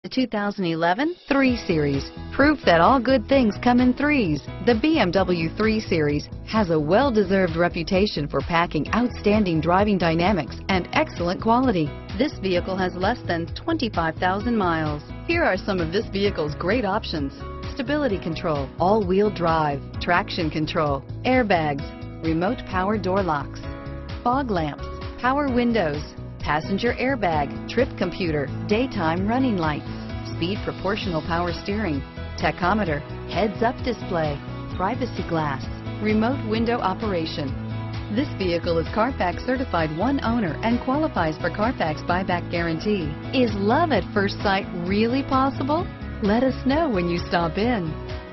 The 2011 3 Series. Proof that all good things come in threes. The BMW 3 Series has a well-deserved reputation for packing outstanding driving dynamics and excellent quality. This vehicle has less than 25,000 miles. Here are some of this vehicle's great options: stability control, all-wheel drive, traction control, airbags, remote power door locks, fog lamps, power windows, passenger airbag, trip computer, daytime running lights, speed proportional power steering, tachometer, heads-up display, privacy glass, remote window operation. This vehicle is Carfax certified one owner and qualifies for Carfax buyback guarantee. Is love at first sight really possible? Let us know when you stop in.